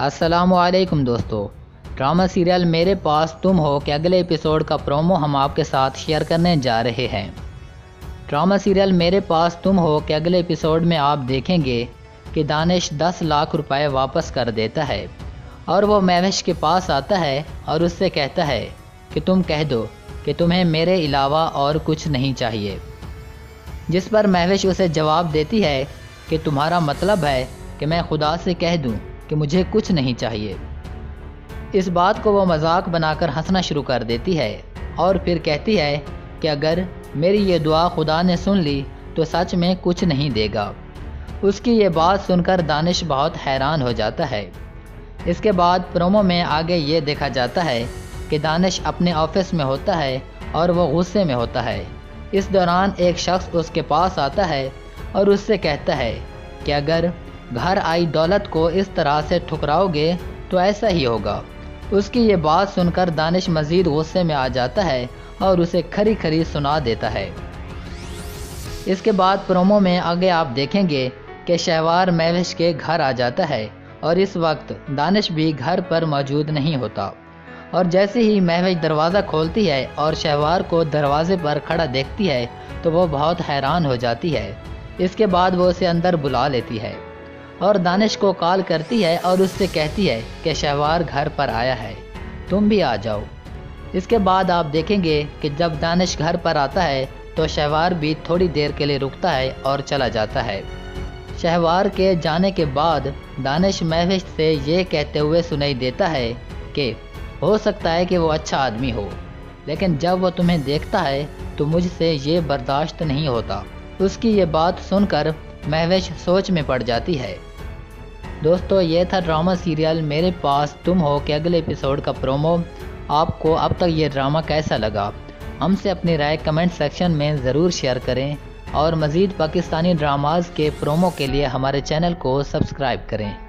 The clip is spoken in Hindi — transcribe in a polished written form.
अस्सलामुअलैकुम दोस्तों, ड्रामा सीरियल मेरे पास तुम हो के अगले एपिसोड का प्रोमो हम आपके साथ शेयर करने जा रहे हैं। ड्रामा सीरियल मेरे पास तुम हो के अगले एपिसोड में आप देखेंगे कि दानिश 10 लाख रुपए वापस कर देता है और वो महविश के पास आता है और उससे कहता है कि तुम कह दो कि तुम्हें मेरे अलावा और कुछ नहीं चाहिए। जिस पर महविश उसे जवाब देती है कि तुम्हारा मतलब है कि मैं खुदा से कह दूं कि मुझे कुछ नहीं चाहिए। इस बात को वो मजाक बनाकर हंसना शुरू कर देती है और फिर कहती है कि अगर मेरी ये दुआ खुदा ने सुन ली तो सच में कुछ नहीं देगा। उसकी ये बात सुनकर दानिश बहुत हैरान हो जाता है। इसके बाद प्रोमो में आगे ये देखा जाता है कि दानिश अपने ऑफिस में होता है और वो गुस्से में होता है। इस दौरान एक शख्स उसके पास आता है और उससे कहता है कि अगर घर आई दौलत को इस तरह से ठुकराओगे तो ऐसा ही होगा। उसकी ये बात सुनकर दानिश मज़ीद गुस्से में आ जाता है और उसे खरी खरी सुना देता है। इसके बाद प्रोमो में आगे आप देखेंगे कि शहवार महविश के घर आ जाता है और इस वक्त दानिश भी घर पर मौजूद नहीं होता। और जैसे ही महविश दरवाज़ा खोलती है और शहवार को दरवाजे पर खड़ा देखती है तो वो बहुत हैरान हो जाती है। इसके बाद वो उसे अंदर बुला लेती है और दानिश को कॉल करती है और उससे कहती है कि शहवार घर पर आया है, तुम भी आ जाओ। इसके बाद आप देखेंगे कि जब दानिश घर पर आता है तो शहवार भी थोड़ी देर के लिए रुकता है और चला जाता है। शहवार के जाने के बाद दानिश महविश से ये कहते हुए सुनाई देता है कि हो सकता है कि वो अच्छा आदमी हो, लेकिन जब वो तुम्हें देखता है तो मुझसे ये बर्दाश्त नहीं होता। उसकी ये बात सुनकर महविश सोच में पड़ जाती है। दोस्तों, ये था ड्रामा सीरियल मेरे पास तुम हो के अगले एपिसोड का प्रोमो। आपको अब तक ये ड्रामा कैसा लगा? हमसे अपनी राय कमेंट सेक्शन में ज़रूर शेयर करें और मज़ीद पाकिस्तानी ड्रामाज़ के प्रोमो के लिए हमारे चैनल को सब्सक्राइब करें।